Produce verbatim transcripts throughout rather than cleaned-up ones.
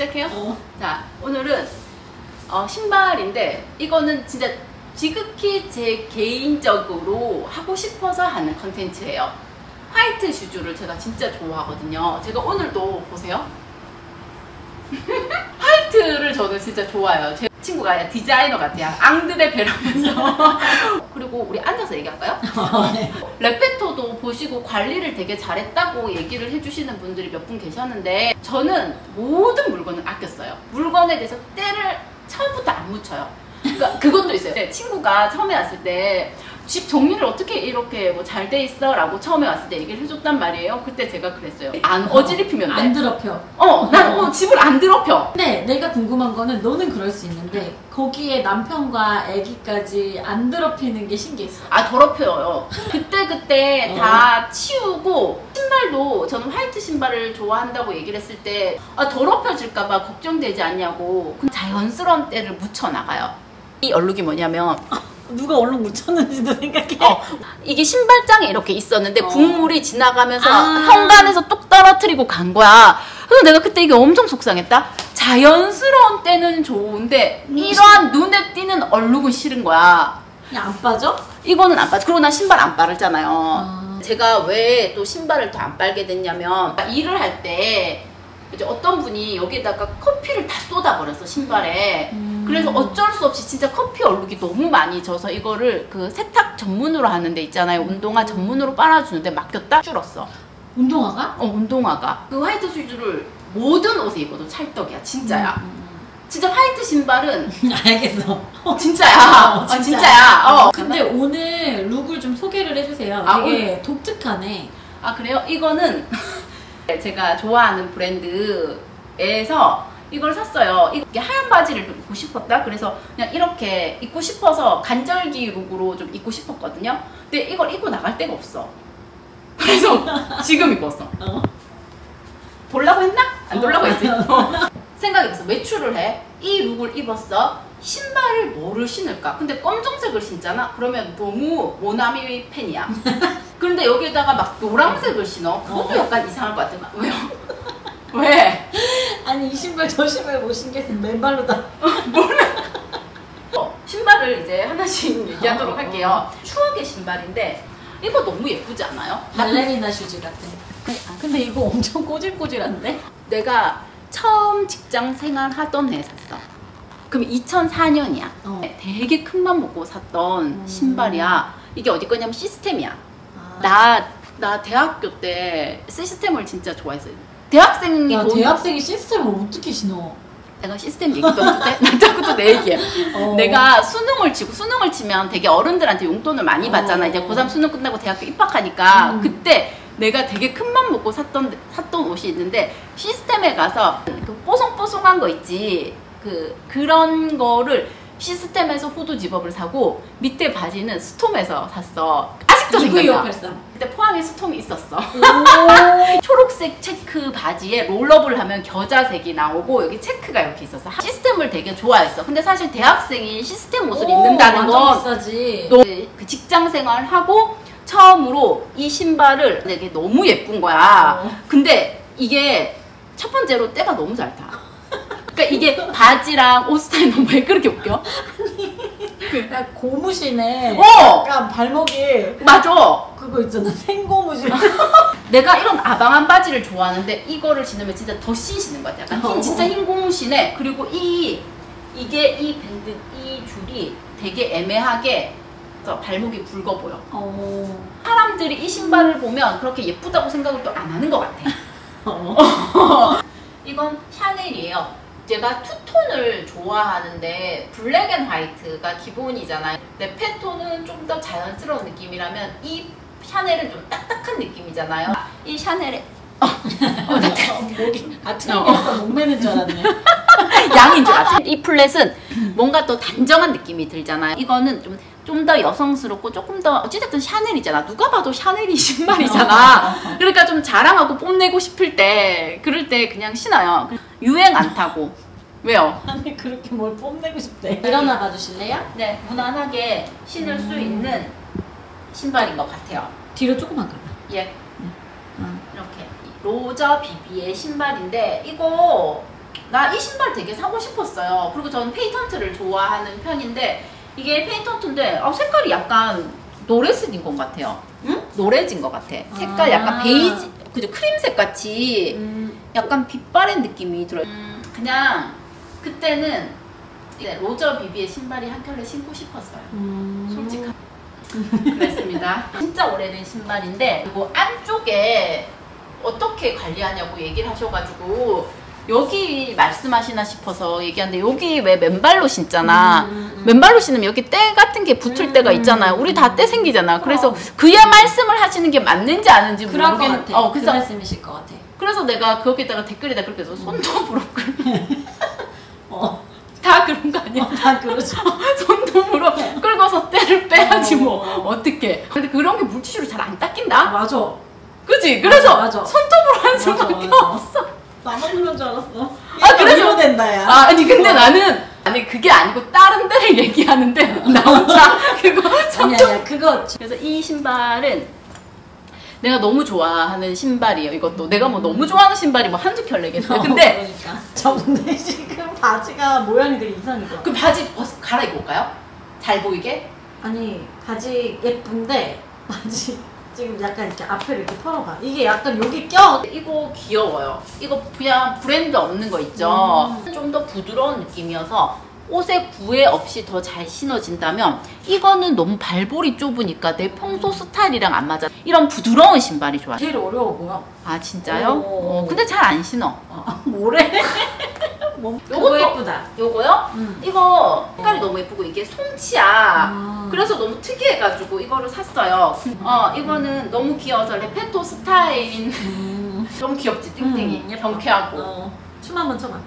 시작해요? 어. 자, 오늘은 어, 신발인데 이거는 진짜 지극히 제 개인적으로 하고 싶어서 하는 컨텐츠예요. 화이트 슈즈를 제가 진짜 좋아하거든요. 제가 오늘도 보세요. 화이트를 저는 진짜 좋아해요. 제 친구가 디자이너 같아요. 앙드레 베라면서. 그리고 우리 앉아서 얘기할까요? 네. 레페토도 보시고 관리를 되게 잘했다고 얘기를 해주시는 분들이 몇 분 계셨는데 저는 모든 물건을 아꼈어요. 물건에 대해서 때를 처음부터 안 묻혀요. 그러니까 그것도 있어요. 네, 친구가 처음에 왔을 때 집 정리를 어떻게 이렇게 뭐 잘 돼 있어? 라고 처음에 왔을 때 얘기를 해줬단 말이에요. 그때 제가 그랬어요. 안 어지럽히면 돼. 안 더럽혀. 어, 난 어, 집을 안 더럽혀. 근데 내가 궁금한 거는 너는 그럴 수 있는데 거기에 남편과 아기까지 안 더럽히는 게 신기했어. 아, 더럽혀요. 그때그때 어. 다 치우고 신발도 저는 화이트 신발을 좋아한다고 얘기를 했을 때 아, 더럽혀질까봐 걱정되지 않냐고 그 자연스러운 때를 묻혀나가요. 이 얼룩이 뭐냐면 누가 얼룩 묻혔는지도 생각해. 어, 이게 신발장에 이렇게 있었는데 어. 국물이 지나가면서 아. 현관에서 뚝 떨어뜨리고 간 거야. 그래서 내가 그때 이게 엄청 속상했다. 자연스러운 때는 좋은데 이러한 눈에 띄는 얼룩은 싫은 거야. 그냥 안 빠져? 이거는 안 빠져. 그리고 난 신발 안 바르잖아요. 아. 제가 왜 또 신발을 더 안 빨게 됐냐면 일을 할 때 이제 어떤 분이 여기다가 커피를 다 쏟아버렸어, 신발에. 음. 그래서 어쩔 수 없이 진짜 커피 얼룩이 너무 많이 져서 이거를 그 세탁 전문으로 하는 데 있잖아요. 운동화 전문으로 빨아주는데 맡겼다 줄었어. 운동화가? 어, 운동화가. 그 화이트 슈즈를 모든 옷에 입어도 찰떡이야. 진짜야. 음, 음. 진짜 화이트 신발은 알겠어. 진짜야. 어, 어, 진짜야. 진짜야. 어. 근데 오늘 룩을 좀 소개를 해주세요. 아, 되게 오늘- 독특하네. 아, 그래요? 이거는 제가 좋아하는 브랜드에서 이걸 샀어요. 이게 하얀 바지를 좀 입고 싶었다. 그래서 그냥 이렇게 입고 싶어서 간절기 룩으로 좀 입고 싶었거든요. 근데 이걸 입고 나갈 데가 없어. 그래서 지금 입었어. 어? 돌라고 했나? 안 돌라고 했지. 어. 생각해봤어. 외출을 해. 이 룩을 입었어. 신발을 뭐를 신을까? 근데 검정색을 신잖아? 그러면 너무 모나미 팬이야. 그런데 여기다가 막 노란색을 신어? 그것도 어. 약간 이상할 것 같아. 왜요? 왜? 아니 이 신발 저 신발 못 신겠으면 맨발로다. 어, 신발을 이제 하나씩 얘기하도록 어, 할게요. 추억의 신발인데 이거 너무 예쁘지 않아요? 발레리나 슈즈 같은. 근데 이거 엄청 꼬질꼬질한데? 내가 처음 직장 생활 하던 해 샀어. 그럼 이천사 년이야. 어. 되게 큰 맘 먹고 샀던 음. 신발이야. 이게 어디 거냐면 시스템이야. 아. 나, 나 대학교 때 시스템을 진짜 좋아했어요. 대학생이 야, 돈- 대학생이 시스템을 어떻게 신어? 내가 시스템 얘기 또 해도 돼? 나 자꾸 또 내 얘기해. 어. 내가 수능을 치고, 수능을 치면 되게 어른들한테 용돈을 많이 받잖아. 어. 이제 고삼 수능 끝나고 대학교 입학하니까. 음. 그때 내가 되게 큰 맘 먹고 샀던, 샀던 옷이 있는데, 시스템에 가서 그 뽀송뽀송한 거 있지. 그, 그런 거를 시스템에서 후드 집업을 사고, 밑에 바지는 스톰에서 샀어. 아직도 생각나. 이구이오팔삼. 그때 포항에 스톰이 있었어. 오. 초록색 체크 바지에 롤업을 하면 겨자색이 나오고 여기 체크가 이렇게 있었어. 시스템을 되게 좋아했어. 근데 사실 대학생이 시스템 옷을 입는다는 완전 건 비싸지. 너 그 직장 생활하고 처음으로 이 신발을 되게 너무 예쁜 거야. 어. 근데 이게 첫 번째로 때가 너무 잘 타. 그러니까 이게 바지랑 옷 스타일 너무 왜 그렇게 웃겨? 약간 고무신에 어! 약간 발목에 맞아. 그거 있잖아. 생고무신. 내가 이런 아방한 바지를 좋아하는데 이거를 신으면 진짜 더 신시는 것 같아. 약간 흰, 어. 진짜 흰 고무신에 그리고 이 이게 이 밴드 이 줄이 되게 애매하게 발목이 굵어 보여. 어. 사람들이 이 신발을 보면 그렇게 예쁘다고 생각을 또 안 하는 것 같아. 어. 이건 샤넬이에요. 제가 투톤을 좋아하는데 블랙 앤 화이트가 기본이잖아요. 레페토는 좀 더 자연스러운 느낌이라면 이 샤넬은 좀 딱딱한 느낌이잖아요. 이 샤넬의 어, 어, 나 어, 목이 아 튕겼어. 목매는 줄 알았네. 양인 줄 알았지? 이 플랫은 뭔가 또 단정한 느낌이 들잖아요. 이거는 좀 좀 더 여성스럽고 조금 더 어찌됐든 샤넬이잖아. 누가 봐도 샤넬이 신발이잖아. 그러니까 좀 자랑하고 뽐내고 싶을 때 그럴 때 그냥 신어요. 유행 안 타고. 왜요? 아니 그렇게 뭘 뽐내고 싶대. 일어나 봐주실래요? 네, 무난하게 신을 수 있는 신발인 것 같아요. 뒤로 조금만 가봐. 예, 응. 이렇게 로저 비비의 신발인데 이거 나 이 신발 되게 사고 싶었어요. 그리고 저는 페이턴트를 좋아하는 편인데 이게 페이턴트인데 어, 색깔이 약간 노래색인 것 같아요. 응? 노래진 것 같아. 색깔 약간 아. 베이지, 그죠? 크림색 같이 음. 약간 빛바랜 느낌이 들어요. 음, 그냥 그때는 로저 비비의 신발이 한 켤레 신고 싶었어요. 음. 솔직하게. 그랬습니다. 진짜 오래된 신발인데 그리고 안쪽에 어떻게 관리하냐고 얘기를 하셔가지고 여기 말씀하시나 싶어서 얘기하는데 여기 왜 맨발로 신잖아. 음, 음, 음. 맨발로 신으면 여기 때 같은 게 붙을 음, 때가 있잖아요. 우리 다 때 생기잖아. 그래서 어. 그야 말씀을 하시는 게 맞는지 아닌지 그럴 것 모르겠... 같아. 어, 그 그래서, 말씀이실 것 같아. 그래서 내가 거기다가 댓글에다 그렇게 해서 손도 무릎 어. 다 그런 거 아니야? 어, 다 그러죠. 손도 무릎 긁어서 때를 빼야지 어. 뭐 어떡해. 근데 그런 게 물티슈로 잘 안 닦인다? 맞아. 그치? 그래서 맞아, 맞아. 손톱으로 한 맞아, 수밖에 맞아. 없어. 나만 그런 줄 알았어. 아, 그래서- 된다, 야. 아, 아니 근데 나는 아니 그게 아니고 다른 데를 얘기하는데 나 혼자 그거 아니, 손톱. 아니야. 그거. 그래서 이 신발은 내가 너무 좋아하는 신발이에요. 이것도 내가 뭐 너무 좋아하는 신발이 뭐 한두 켤레겠어요. 근데 그러니까. 저 근데 지금 바지가 모양이 되게 이상해. 그 바지 벗 갈아입고 올까요? 잘 보이게? 아니, 바지 예쁜데, 바지 지금 약간 이렇게 앞을 이렇게 털어봐. 이게 약간 여기 껴. 이거 귀여워요. 이거 그냥 브랜드 없는 거 있죠. 음. 좀 더 부드러운 느낌이어서 옷에 구애 없이 더 잘 신어진다면 이거는 너무 발볼이 좁으니까 내 평소 스타일이랑 안 맞아. 이런 부드러운 신발이 좋아요. 제일 어려워 보여. 아 진짜요? 오. 어, 근데 잘 안 신어. 아, 뭐래? 뭐, 요것도- 그거 예쁘다. 요거요? 음. 이거 색깔이 너무 예쁘고 이게 송치야. 아. 그래서 너무 특이해가지고 이거를 샀어요. 어 이거는 너무 귀여워서 레페토 스타일인 음. 너무 귀엽지? 땡땡이 음, 예뻐. 경쾌하고. 어. 춤 한번 춰봐.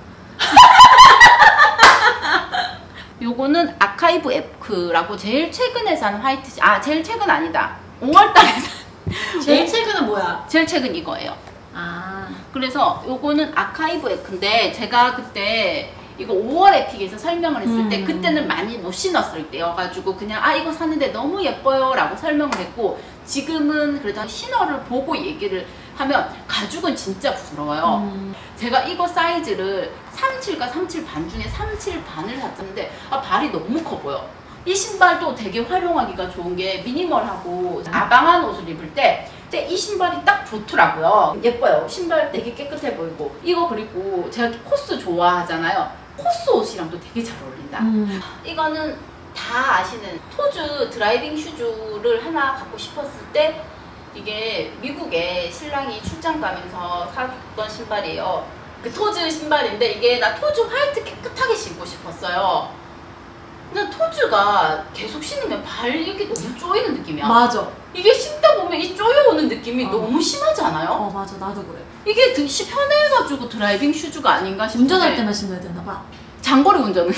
요거는 아카이브 에프라고 제일 최근에 산 화이트 시- 아 제일 최근 아니다. 오월달에 산 제일 최근은 뭐야? 제일 최근 이거예요. 아. 그래서 요거는 아카이브 에프인데 제가 그때 이거 오월 에픽에서 설명을 했을 때 음. 그때는 많이 못 신었을 때여가지고 그냥 아 이거 샀는데 너무 예뻐요 라고 설명을 했고 지금은 그래도 신어를 보고 얘기를 하면 가죽은 진짜 부드러워요. 음. 제가 이거 사이즈를 삼십칠과 삼십칠 반 중에 삼십칠 반을 샀는데 아 발이 너무 커 보여. 이 신발도 되게 활용하기가 좋은 게 미니멀하고 아방한 옷을 입을 때 이 신발이 딱 좋더라고요. 예뻐요. 신발 되게 깨끗해 보이고 이거 그리고 제가 코스 좋아하잖아요. 코스 옷이랑도 되게 잘 어울린다. 음. 이거는 다 아시는 토즈 드라이빙 슈즈를 하나 갖고 싶었을 때 이게 미국에 신랑이 출장 가면서 사줬던 신발이에요. 그 토즈 신발인데 이게 나 토즈 화이트 깨끗하게 신고 싶었어요. 근데 토즈가 계속 신으면 발 이렇게 너무 쪼이는 느낌이야. 맞아. 이게 신다 보면 이 쪼여오는 느낌이 어. 너무 심하지 않아요? 어, 맞아. 나도 그래. 이게 되게 편해가지고 드라이빙 슈즈가 아닌가 싶은데 운전할 때만 신어야 되나 봐. 장거리 운전은요?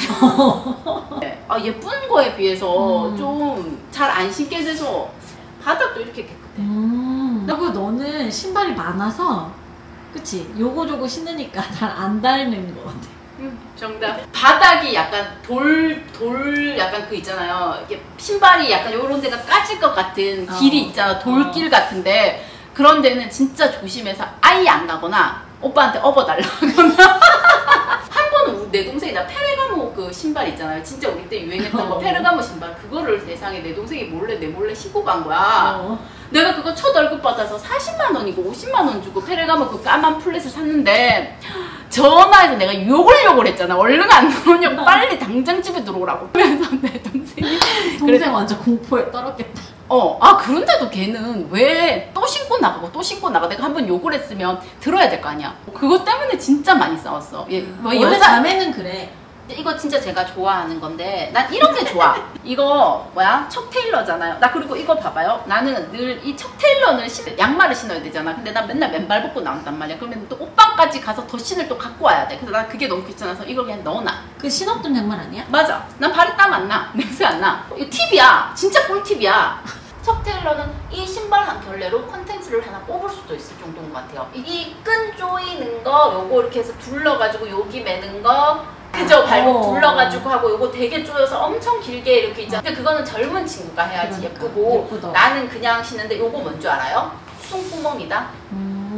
네. 아, 예쁜 거에 비해서 음. 좀 잘 안 신게 돼서 바닥도 이렇게 깨끗해. 음. 그리고 너는 신발이 많아서, 그치? 요거 저거 신으니까 잘 안 닳는 것 같아. 음, 정답. 바닥이 약간 돌, 돌, 약간 그 있잖아요. 이게 신발이 약간 요런 데가 까질 것 같은 어. 길이 있잖아. 돌길 같은데. 그런 데는 진짜 조심해서 아예 안 가거나 오빠한테 업어달라 하거나. 한 번은 우리 내 동생이 나 페레가모 그 신발 있잖아요. 진짜 우리 때 유행했던 거 어. 페레가모 신발. 그거를 세상에 내 동생이 몰래 내 몰래 신고 간 거야. 어. 내가 그거 첫 월급 받아서 사십만 원이고 오십만 원 주고 페레가모 그 까만 플랫을 샀는데 전화해서 내가 욕을 욕을 했잖아. 얼른 안 들어오냐고 빨리 당장 집에 들어오라고. 그래서 내 동생이 동생 그래- 완전 공포에 떨었겠다. 어, 아 그런데도 걔는 왜 또 신고 나가고 또 신고 나가. 내가 한번 욕을 했으면 들어야 될 거 아니야. 그것 때문에 진짜 많이 싸웠어. 얘, 뭐 원래 여자 자매는 그래. 이거 진짜 제가 좋아하는 건데 난 이런 게 좋아. 이거 뭐야? 척 테일러잖아요. 나 그리고 이거 봐봐요. 나는 늘 이 척 테일러는 신, 양말을 신어야 되잖아. 근데 난 맨날 맨발 벗고 나온단 말이야. 그러면 또 옷방까지 가서 더 신을 또 갖고 와야 돼. 그래서 난 그게 너무 귀찮아서 이걸 그냥 넣어놔. 그 신었던 양말 아니야? 맞아. 난 발에 땀 안 나. 냄새 안 나. 이거 팁이야. 진짜 꿀팁이야. 척 테일러는 이 신발 한 켤레로 컨텐츠를 하나 뽑을 수도 있을 정도인 것 같아요. 이 끈 조이는 거 요거 이렇게 해서 둘러가지고 여기 매는 거 그죠? 발목 어. 둘러가지고 하고 요거 되게 조여서 엄청 길게 이렇게 있잖아. 근데 그거는 젊은 친구가 해야지 그러니까, 예쁘고 예쁘다. 나는 그냥 신는데 요거 뭔 줄 알아요? 숨구멍이다. 음.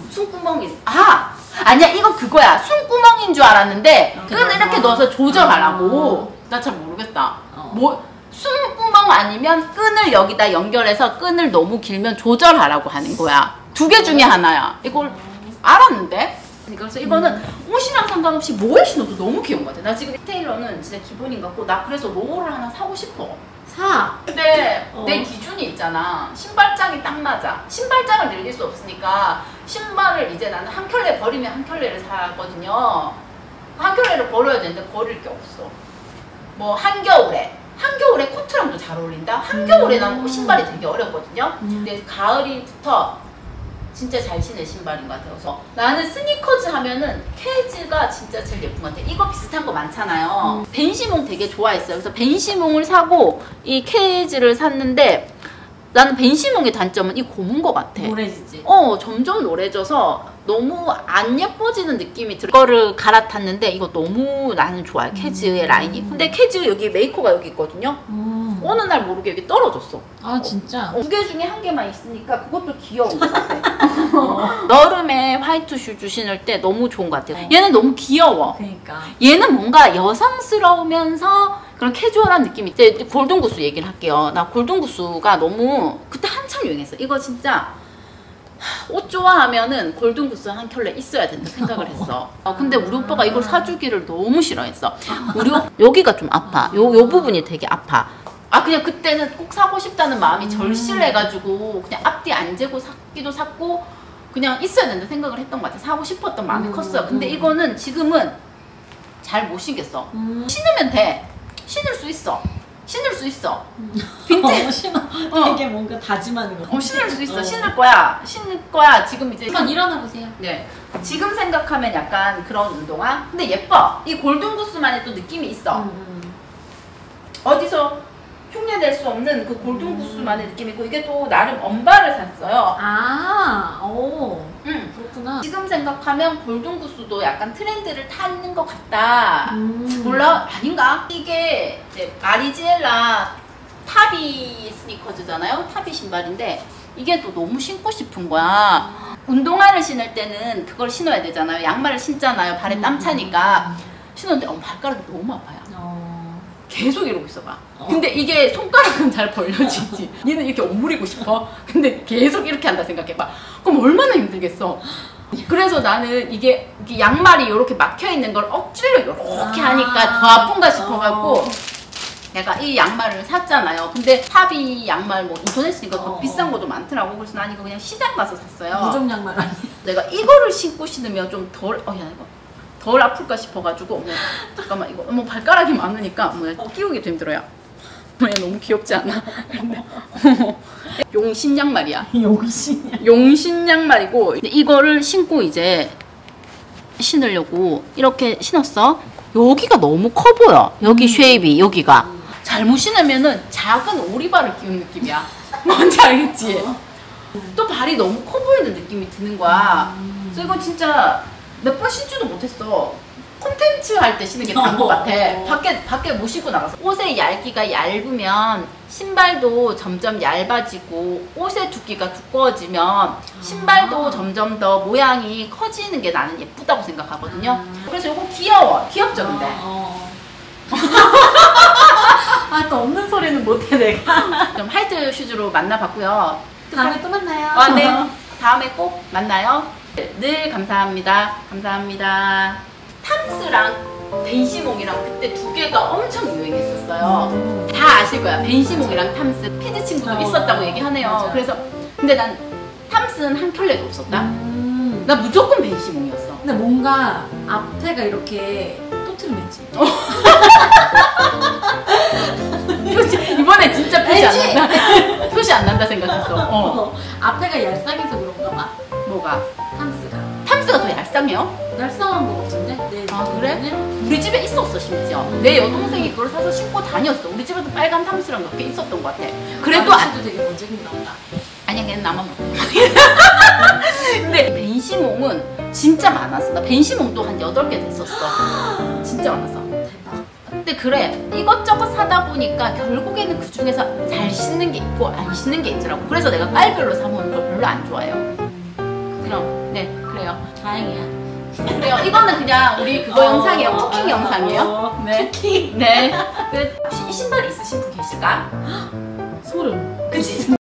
숨구멍이 아 아니야 이거 그거야. 숨구멍인 줄 알았는데 끈을 이렇게 넣어서 조절하라고. 나 잘 모르겠다. 어. 뭐 숨구멍 아니면 끈을 여기다 연결해서 끈을 너무 길면 조절하라고 하는 거야. 두 개 중에 하나야. 이걸 알았는데. 그래서 이거는 옷이랑 상관없이 뭐에 신어도 너무 귀여운 것 같아. 나 지금 테일러는 진짜 기본인 것 같고 나 그래서 로우를 하나 사고 싶어. 사. 근데 어. 내 기준이 있잖아. 신발장이 딱 맞아. 신발장을 늘릴 수 없으니까 신발을 이제 나는 한 켤레 버리면 한 켤레를 사거든요. 한 켤레를 버려야 되는데 버릴 게 없어. 뭐 한겨울에 한겨울에 코트랑도 잘 어울린다. 한겨울에 나는 음. 신발이 되게 어렵거든요. 음. 근데 가을이부터 진짜 잘 신을 신발인 것 같아요. 그래서 나는 스니커즈 하면은 케즈가 진짜 제일 예쁜 것 같아요. 이거 비슷한 거 많잖아요. 음. 벤시몽 되게 좋아했어요. 그래서 벤시몽을 사고 이 케즈를 샀는데 나는 벤시몽의 단점은 이 고문 것 같아. 노래지지. 어, 점점 노래져서 너무 안 예뻐지는 느낌이 들어. 이거를 갈아탔는데 이거 너무 나는 좋아요. 케즈의 음. 라인이. 근데 케즈 여기 메이커가 여기 있거든요. 음. 어느 날 모르게 여기 떨어졌어. 아 진짜? 어, 두 개 중에 한 개만 있으니까 그것도 귀여운 것 같아. 여름에 화이트 슈즈 신을 때 너무 좋은 것 같아요. 얘는 너무 귀여워. 그러니까. 얘는 뭔가 여성스러우면서 그런 캐주얼한 느낌이 있대. 골든구스 얘기를 할게요. 나 골든구스가 너무 그때 한참 유행했어. 이거 진짜 옷 좋아하면은 골든구스 한 켤레 있어야 된다 생각을 했어. 어, 근데 우리 오빠가 이걸 사주기를 너무 싫어했어. 우리 오, 여기가 좀 아파. 요, 요 부분이 되게 아파. 아 그냥 그때는 꼭 사고 싶다는 마음이 절실해가지고 그냥 앞뒤 안 재고 샀기도 샀고 그냥 있어야 된다 생각을 했던 것 같아. 사고 싶었던 마음이 컸어요. 근데 이거는 지금은 잘 못 신겠어. 신으면 돼. 신을 수 있어. 신을 수 있어. 빈대. 어, 신어. 되게 뭔가 다짐하는 거. 어, 신을 수 있어. 어. 신을 거야. 신을 거야. 지금 이제. 한번 일어나 보세요. 네. 지금 생각하면 약간 그런 운동화. 근데 예뻐. 이 골든구스만의 또 느낌이 있어. 음. 어디서 흉내낼 수 없는 그 골든구스만의 음. 느낌이고 이게 또 나름 언바를 샀어요. 아, 오. 응. 그렇구나. 지금 생각하면 골든구스도 약간 트렌드를 타는 것 같다. 음. 몰라? 아닌가? 이게 이제 마리지엘라 타비 스니커즈잖아요. 타비 신발인데 이게 또 너무 신고 싶은 거야. 운동화를 신을 때는 그걸 신어야 되잖아요. 양말을 신잖아요. 발에 땀 차니까. 신었는데 어, 발가락이 너무 아파요. 어. 계속 이러고 있어봐. 어. 근데 이게 손가락은 잘 벌려지지. 얘는 이렇게 오므리고 싶어. 근데 계속 이렇게 한다 생각해봐. 그럼 얼마나 힘들겠어. 그래서 나는 이게, 이게 양말이 이렇게 막혀 있는 걸 억지로 이렇게 아 하니까 더 아픈가 싶어갖고 어. 내가 이 양말을 샀잖아요. 근데 탑이 양말 뭐 인터넷 쓰니까 더 어. 비싼 것도 많더라고. 그래서 난 이거 그냥 시장 가서 샀어요. 무좀 양말 아니야? 내가 이거를 신고 신으면 좀 덜, 어, 야, 이거. 덜 아플까 싶어가지고 어머, 잠깐만 이거 어머 발가락이 많으니까 어머, 끼우기도 힘들어요. 얘 너무 귀엽지 않아? 근데 용신 양말이야. 용신 용신 양말이고 근데 이거를 신고 이제 신으려고 이렇게 신었어. 여기가 너무 커 보여. 여기 음. 쉐입이 여기가 음. 잘못 신으면은 작은 오리발을 끼운 느낌이야. 뭔지 알겠지? 어. 또 발이 너무 커 보이는 느낌이 드는 거야. 음. 그래서 이거 진짜 몇 번 신지도 못했어. 콘텐츠 할 때 신는 게 나은 것 같아. 밖에, 밖에 못 신고 나가서. 옷의 얇기가 얇으면 신발도 점점 얇아지고 옷의 두께가 두꺼워지면 신발도 아. 점점 더 모양이 커지는 게 나는 예쁘다고 생각하거든요. 아. 그래서 이거 귀여워. 귀엽죠 근데? 아, 아, 또 없는 소리는 못해 내가. 좀 하이트 슈즈로 만나봤고요. 다음에 또 만나요. 아, 네. 다음에 꼭 만나요. 늘 감사합니다. 감사합니다. 탐스랑 벤시몽이랑 그때 두 개가 엄청 유행했었어요. 음. 다 아실 거야. 벤시몽이랑 탐스. 피드 친구도 어, 있었다고 얘기하네요. 맞아. 그래서 근데 난 탐스는 한 켤레도 없었다. 음. 나 무조건 벤시몽이었어. 근데 뭔가 앞에가 이렇게 또트름했지. 표시, 이번에 진짜 표시 안 난다. 표시 안 난다 생각했어. 어. 어. 앞에가 얄쌍해서 그런가 봐. 뭐가? 탐스가. 탐스가 더 얄쌍해요? 얄쌍한 거 같은데? 네, 아 그래? 우리 집에 있었어 심지어. 음. 내 여동생이 그걸 사서 신고 다녔어. 우리 집에도 빨간 탐스랑 몇 개 있었던 것 같아. 그래도 아저씨도 되게 멋쟁이다. 아니야 걔는 나만 먹어. 근데 벤시몽은 진짜 많았어. 나 벤시몽도 한 여덟 개 됐었어. 진짜 많았어. 대박. 근데 그래 이것저것 사다 보니까 결국에는 그 중에서 잘 신는 게 있고 안 신는 게 있더라고. 그래서 내가 깔별로 사모는 걸 별로 안 좋아해요. 그럼 네 그래요. 다행이야. 그래요. 이거는 그냥 우리 그거 어, 영상이에요. 쿠킹 어, 영상이에요. 어, 네. 쿠킹. 네. 그 혹시 이 신발 있으신 분 계실까?